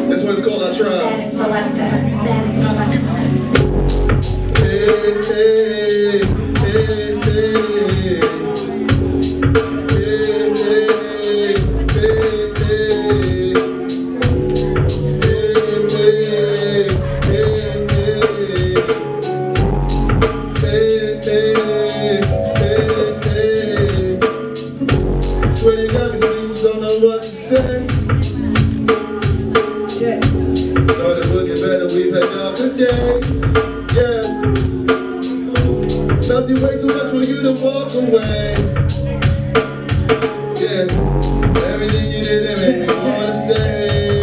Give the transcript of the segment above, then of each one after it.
This one is called I Tried. Hey, hey, hey, hey. Swear you got me, so you just don't know what to say. Yeah. Thought it would get better, we've had darker days. Yeah. Loved you way too much for you to walk away. Yeah. Everything you did, it made me wanna stay.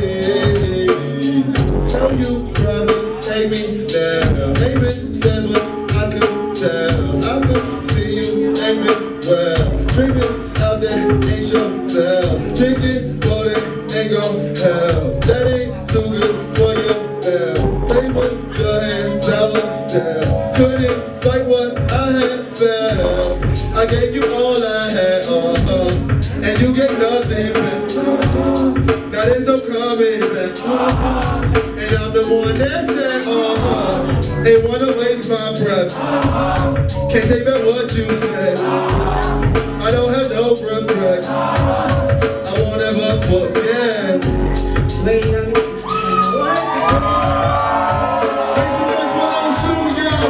How you probably hate me now. Maybe said what I could tell. I could see you aiming well. Dreaming out there ain't yourself. Drinking water ain't gon' help. That ain't too good for your health. Play with your hands, I was there. Couldn't fight what I had felt. I gave you all I had, and you get nothing back. Now there's no coming back. And I'm the one that said, ain't wanna waste my breath. Can't take back what you said. I don't have no regrets. I won't ever forget. Swear you got me speechless, what to say. Make some noise for our shoe,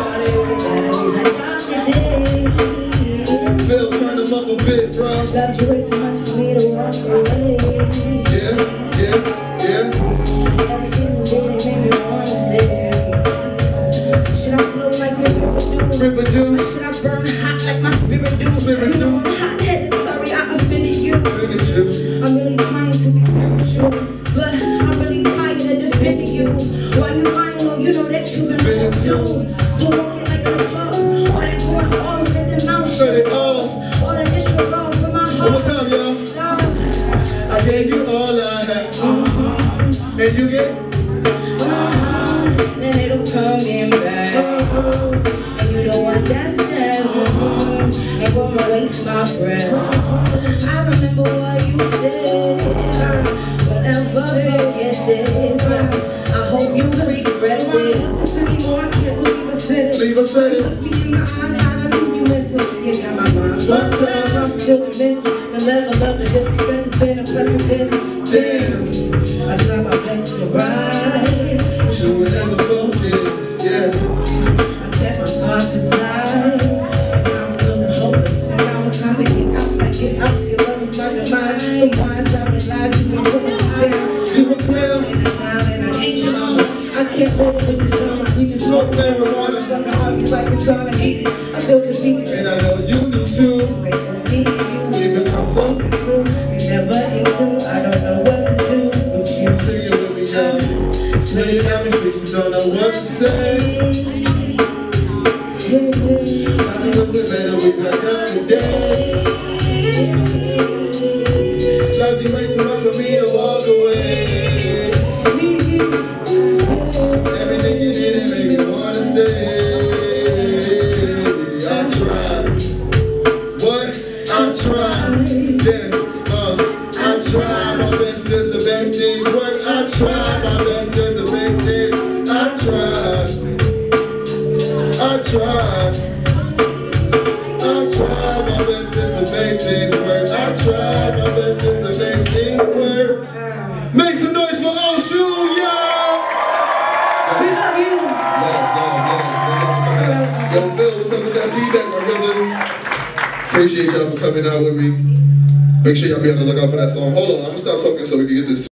yo. Phil, turn them up a bit, bro. Loved you way too much for me to walk away. Yeah, yeah, yeah. Everything you did, it made me wanna stay. Should I flow like the river do? Or should I burn hot like my spirit do? Spirit do. I'm hot-headed, sorry I offended you. Look at you. I'm really trying to be spiritual, but I'm really tired of defending you. Why you lying when you know that you've been real too? So walking like a club, all that going off in the mouth. Shut it off. All that disregard for my heart. One more time, y'all. I gave you all I had, and you get. Then it'll come in back. And you don't understand. Ain't gonna waste my breath. I remember what you said. But never forget this. I hope you regret it. This anymore, I can't believe I said it. Leave us say it. Look me in my eye, I knew you meant it. You got my mind fucked up. I'm still demented. The level of the disrespect has been a precedent. Damn. I try my best to ride. You would never focus, yeah. I kept my thoughts aside, and now I'm feeling hopeless. And now it's time to get out, like get out. Your love is my demise. The wines I realize you were putting me down. You were clear. And a child and I ain't your mama. I can't live with this drama. We just Smoke marijuana. gonna argue like it's all I hate it. I feel defeated. And I know you do too. It's like for me and you. We become so. We never into. I don't know what to do with you. Sing it with me, y'all. Swear you got me speechless, don't know what to say. Probably look better, we've got another day. Loved you way too much for me to walk away. Everything you did, it made me wanna stay. I tried. What? I tried. Yeah, I tried my best just to make things work. I tried my best just to make things. I tried. I tried. I tried my best just to make things work. I tried my best just to make things work. Make some noise for Oshu, y'all! We love you. Love. Yo, Phil, what's up with that feedback, my brother? Appreciate y'all for coming out with me. Make sure y'all be on the lookout for that song. Hold on, I'm gonna stop talking so we can get this.